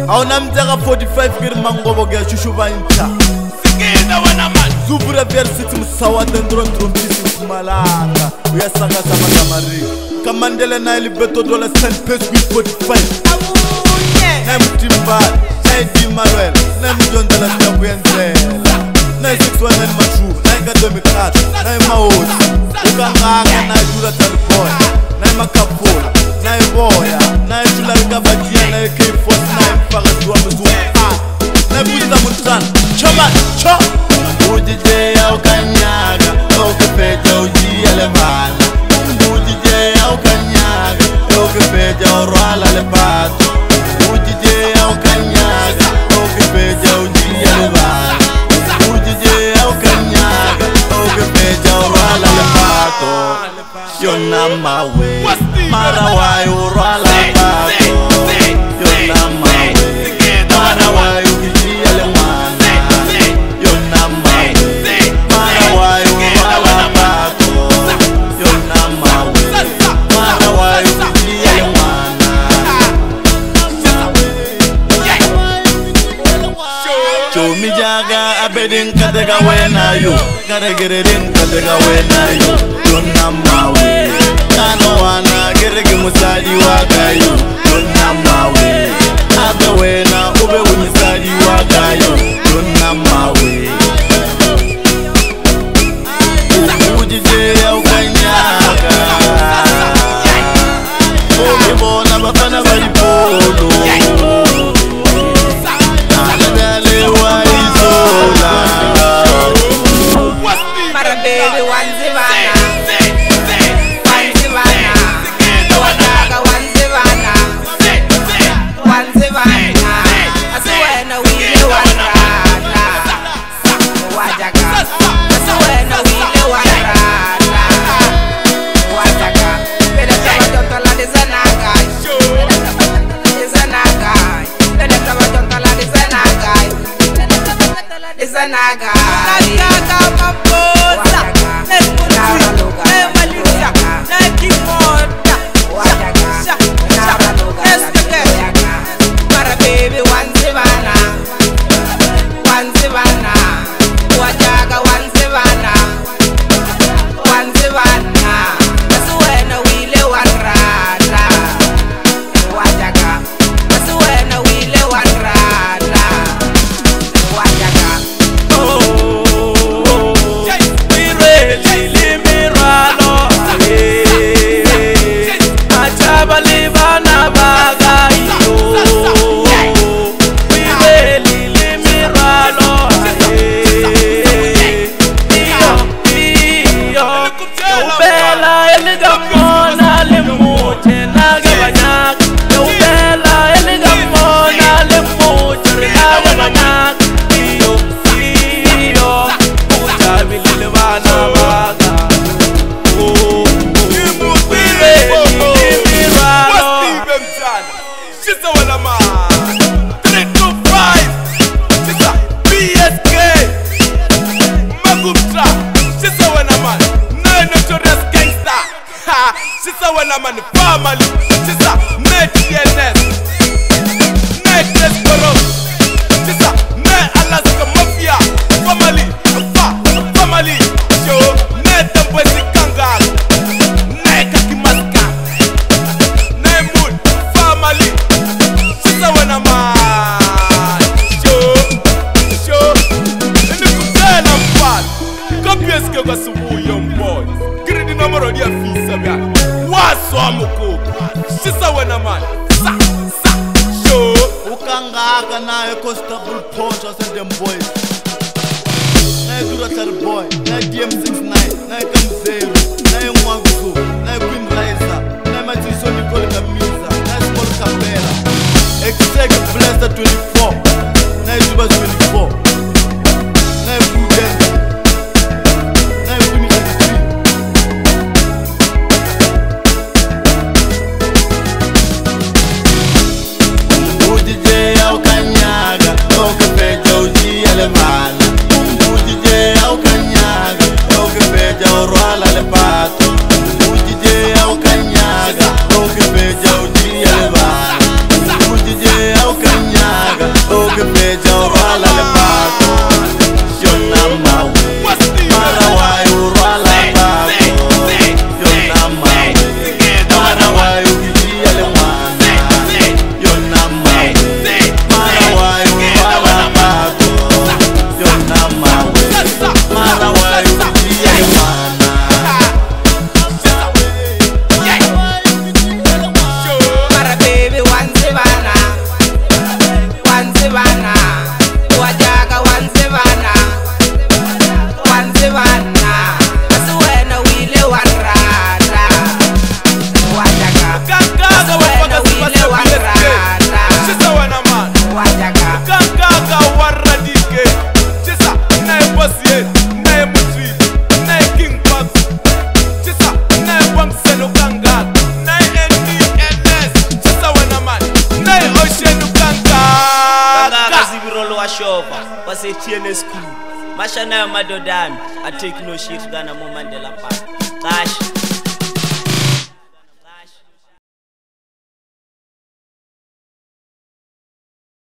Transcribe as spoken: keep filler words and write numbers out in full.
Au namtaka forty-five kiri mangobo gya shushuba inta Sikida wana man Zubura versiti musawa dendro ndrumpisi kumalanga Uyasaka sama kamari Kamandele na ili beto dola Saint Pace with forty-five Na mtimbali, na idi Manuel Na mjondela stabu yenzela Na six one nine matru, na ikadomi kata Na imaozi, ukangaka na idura tariboy Na imakapola, na iboya Na idula rikabajia na ikifos Na ifaka tuwa mzunga Na ibuza mutana, choman, cho Ujije ya ukanyaga, ukipeja ujia levana Ujije ya ukanyaga, ukipeja urwala lepato Ujije ya ukanyaga, ukipeja ujia levana Ujije ya ukanyaga, ukipeja urwala lepato Yona mawe, marawayo urwala lepato Yona mawe, marawayo ujia levana Yona mawe, marawayo urwala lepato Yona mawe, marawayo ujia levana Chomi jaga abedin kadega wena yo Karegeredin kadega wena yo Yona mawe Kano wana geregi musadi waga yo Yona mawe Abe wena ube unisadi waga yo Yona mawe Ujije ya ukanyaga Oge bona bafana bari polo Baby, one Zivana, one Zivana, Wadaga, one Zivana, one Zivana. I swear no we do one rana. Wadaga, I swear no we do one rana. Wadaga, better tell me don't tell this anaga. This anaga, better tell me don't tell this anaga. This anaga. She's a one man family. She's a net T N S, net Desperos. She's a net Alaska Mafia family, fa family. Yo, net Mbwezi Kangal, net Kakimaska, net Mood family. She's a one man. Yo, yo. In the Kutan and Fat, copies go to Subu young boy. Give the number of your fees, Sabia. Wasomuko, sisa wena man, sa, sa, show. Ukangaka na constable punch or send them boys. Na dura tar boy, na D M six nine, na Kamzero, na Mwangu, na Queen Liza, na Matiso Nicole Camisa, na Small Campera. Exec Blaster twenty-four, na Juba twenty-four, na Prudence. Ujije ya ukanyaga, ukipeja urwala lepato. Ujije wase-T N S crew mashanayo madodami I take no shit kana mo Mandela Park. Qasha